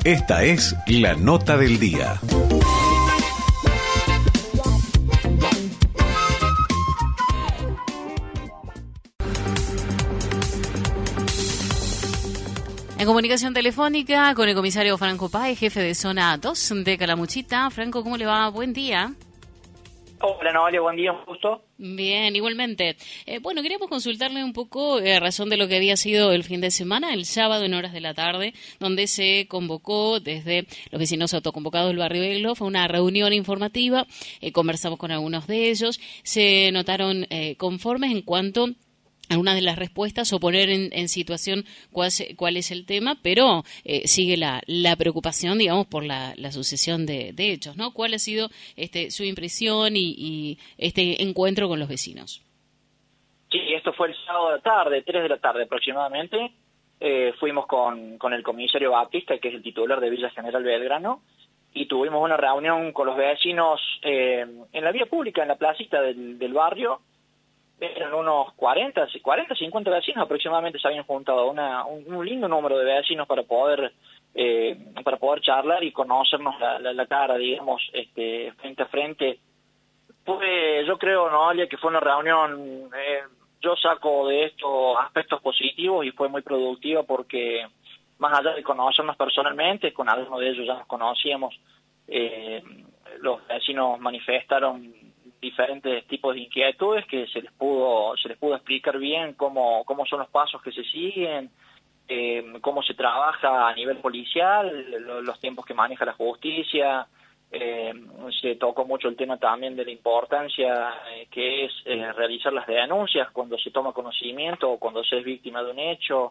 Esta es la nota del día. En comunicación telefónica con el comisario Franco Páez, jefe de zona 2 de Calamuchita. Franco, ¿cómo le va? Buen día. Hola, Noelia, buen día, un gusto. Bien, igualmente. Bueno, queríamos consultarle un poco a razón de lo que había sido el fin de semana, el sábado en horas de la tarde, donde se convocó desde los vecinos autoconvocados del barrio Egloff a una reunión informativa. Conversamos con algunos de ellos. Se notaron conformes en cuanto algunas de las respuestas o poner en situación cuál es el tema, pero sigue la preocupación, digamos, por la sucesión de hechos, ¿no? ¿Cuál ha sido su impresión y este encuentro con los vecinos? Sí, esto fue el sábado de la tarde, 3 de la tarde aproximadamente. Fuimos con el comisario Batista, que es el titular de Villa General Belgrano, y tuvimos una reunión con los vecinos en la vía pública, en la placita del barrio. Eran unos 40, 50 vecinos aproximadamente se habían juntado, un lindo número de vecinos para poder charlar y conocernos la cara, digamos, frente a frente. Yo creo, Noelia, que fue una reunión, yo saco de esto aspectos positivos y fue muy productiva porque más allá de conocernos personalmente, con algunos de ellos ya nos conocíamos, los vecinos manifestaron diferentes tipos de inquietudes que se les pudo explicar bien cómo son los pasos que se siguen, cómo se trabaja a nivel policial, los tiempos que maneja la justicia. Se tocó mucho el tema también de la importancia que es realizar las denuncias cuando se toma conocimiento o cuando se es víctima de un hecho,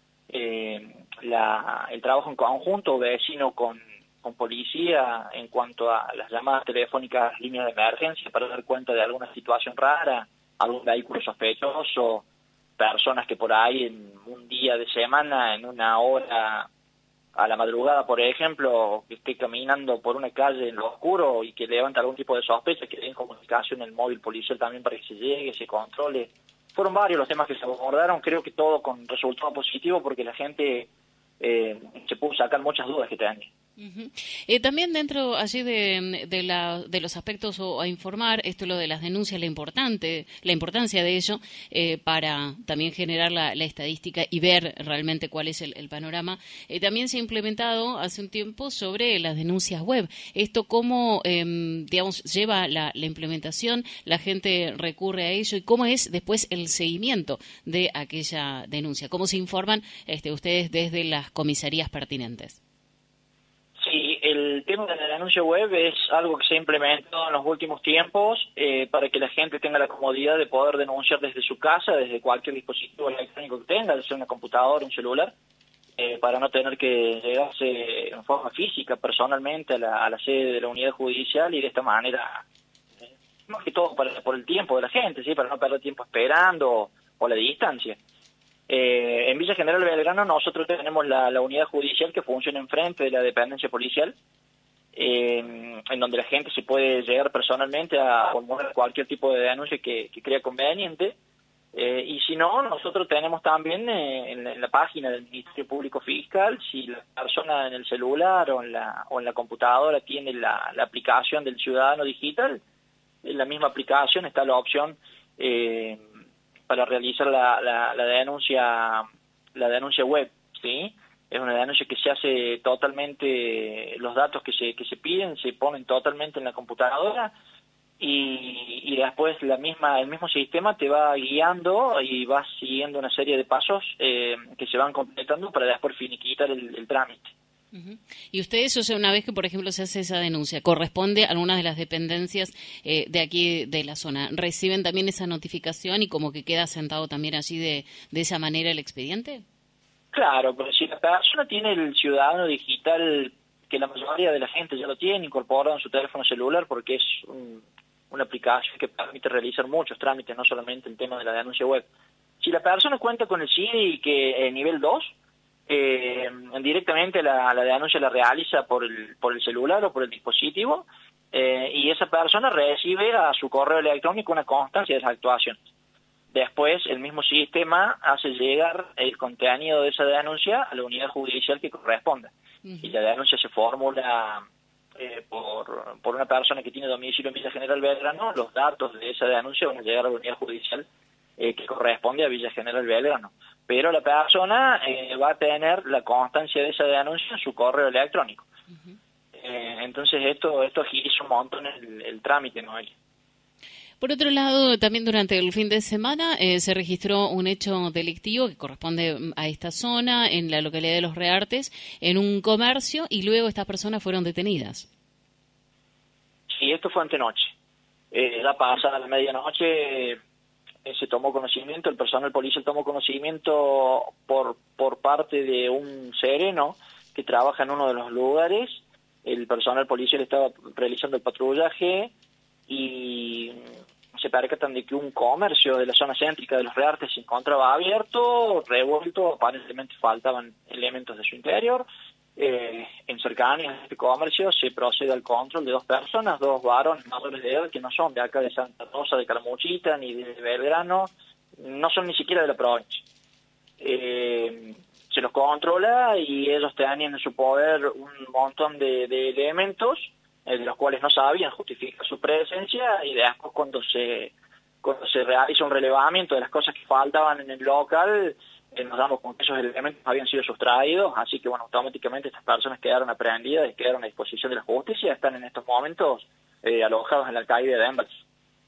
el trabajo en conjunto vecino con policía en cuanto a las llamadas telefónicas, líneas de emergencia para dar cuenta de alguna situación rara, algún vehículo sospechoso, personas que por ahí en un día de semana, en una hora a la madrugada, por ejemplo, que esté caminando por una calle en lo oscuro y que levanta algún tipo de sospecha, que den comunicación en el móvil policial también para que se llegue, se controle. Fueron varios los temas que se abordaron, creo que todo con resultado positivo porque la gente se pudo sacar muchas dudas que tenía. Uh-huh. También dentro allí de los aspectos a informar, esto lo de las denuncias, la importancia de ello para también generar la estadística y ver realmente cuál es el panorama. También se ha implementado hace un tiempo sobre las denuncias web. Esto cómo, digamos, lleva la implementación, la gente recurre a ello y cómo es después el seguimiento de aquella denuncia. ¿Cómo se informan ustedes desde las comisarías pertinentes? Sí, el tema de la denuncia web es algo que se ha implementado en los últimos tiempos para que la gente tenga la comodidad de poder denunciar desde su casa, desde cualquier dispositivo electrónico que tenga, sea una computadora, un celular, para no tener que llegarse en forma física, personalmente, a la sede de la unidad judicial y de esta manera, más que todo por el tiempo de la gente, ¿sí? Para no perder tiempo esperando o la distancia. En Villa General Belgrano nosotros tenemos la unidad judicial que funciona enfrente de la dependencia policial, en donde la gente se puede llegar personalmente a formular cualquier tipo de denuncia que crea conveniente, y si no, nosotros tenemos también en la página del Ministerio Público Fiscal, si la persona en el celular o en la computadora tiene la aplicación del Ciudadano Digital, en la misma aplicación está la opción para realizar la denuncia web, ¿sí? Es una denuncia que se hace totalmente, los datos que se piden se ponen totalmente en la computadora y después el mismo sistema te va guiando y vas siguiendo una serie de pasos que se van completando para después finiquitar el trámite. Uh-huh. Y ustedes, o sea, una vez que, por ejemplo, se hace esa denuncia, corresponde a algunas de las dependencias de aquí de la zona, ¿reciben también esa notificación y como que queda sentado también allí de esa manera el expediente? Claro, pero si la persona tiene el Ciudadano Digital, que la mayoría de la gente ya lo tiene incorporado en su teléfono celular porque es una aplicación que permite realizar muchos trámites, no solamente el tema de la denuncia web. Si la persona cuenta con el CIDI que nivel 2, directamente la denuncia la realiza por el celular o por el dispositivo, y esa persona recibe a su correo electrónico una constancia de esa actuación. Después, el mismo sistema hace llegar el contenido de esa denuncia a la unidad judicial que corresponda. Y la denuncia se formula por una persona que tiene domicilio en Villa General Belgrano. Los datos de esa denuncia van a llegar a la unidad judicial que corresponde a Villa General Belgrano. Pero la persona va a tener la constancia de esa denuncia en su correo electrónico. Entonces esto agiliza un montón el trámite, Noelia. Por otro lado, también durante el fin de semana se registró un hecho delictivo que corresponde a esta zona, en la localidad de Los Reartes, en un comercio, y luego estas personas fueron detenidas. Sí, esto fue antenoche. Ya pasada la medianoche se tomó conocimiento, el personal policial tomó conocimiento por parte de un sereno que trabaja en uno de los lugares. El personal policial estaba realizando el patrullaje y se percatan de que un comercio de la zona céntrica de Los Reartes se encontraba abierto, revuelto, aparentemente faltaban elementos de su interior. En cercanías de este comercio se procede al control de 2 personas, 2 varones mayores de edad que no son de acá de Santa Rosa, de Calamuchita, ni de Belgrano, no son ni siquiera de la provincia. Se los controla y ellos tenían en su poder un montón de elementos de los cuales no sabían justificar su presencia, y después cuando se realiza un relevamiento de las cosas que faltaban en el local, nos damos cuenta que esos elementos habían sido sustraídos, así que bueno, automáticamente estas personas quedaron aprehendidas y quedaron a disposición de la justicia, están en estos momentos alojados en la alcaldía de Embals.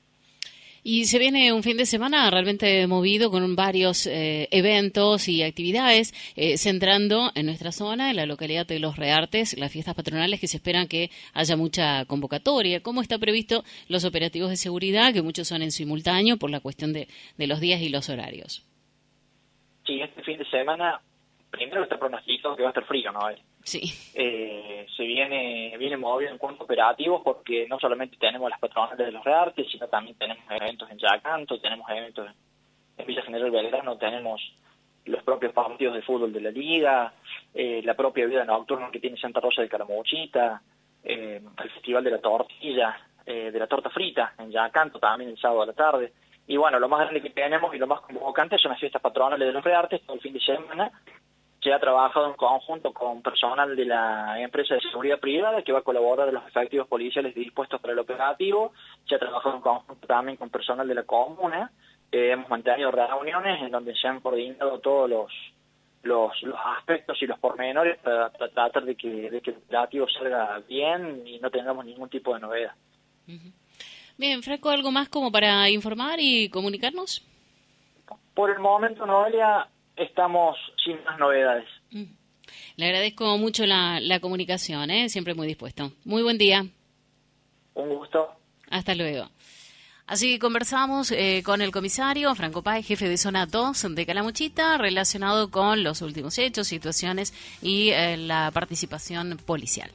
Y se viene un fin de semana realmente movido con varios eventos y actividades, centrando en nuestra zona, en la localidad de Los Reartes, las fiestas patronales, que se esperan que haya mucha convocatoria. ¿Cómo está previsto los operativos de seguridad, que muchos son en simultáneo por la cuestión de los días y los horarios? Sí, este fin de semana, primero está pronosticado que va a estar frío, ¿no? Sí. Se viene movido en cuanto a operativos, porque no solamente tenemos las patronales de Los Reartes, sino también tenemos eventos en Yacanto, tenemos eventos en Villa General Belgrano, tenemos los propios partidos de fútbol de la liga, la propia vida nocturna que tiene Santa Rosa de Calamuchita, el festival de la tortilla, de la torta frita en Yacanto también el sábado a la tarde. Y bueno, lo más grande que tenemos y lo más convocante son las fiestas patronales de Los Reartes todo el fin de semana. Se ha trabajado en conjunto con personal de la empresa de seguridad privada que va a colaborar en los efectivos policiales dispuestos para el operativo. Se ha trabajado en conjunto también con personal de la comuna. Hemos mantenido reuniones en donde se han coordinado todos los aspectos y los pormenores para tratar de que el operativo salga bien y no tengamos ningún tipo de novedad. Uh-huh. Bien, Franco, ¿algo más como para informar y comunicarnos? Por el momento, Noelia, estamos sin más novedades. Le agradezco mucho la comunicación, siempre muy dispuesto. Muy buen día. Un gusto. Hasta luego. Así conversamos con el comisario Franco Páez, jefe de Zona 2 de Calamuchita, relacionado con los últimos hechos, situaciones y la participación policial.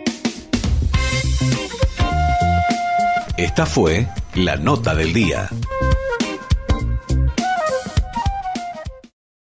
Esta fue la nota del día.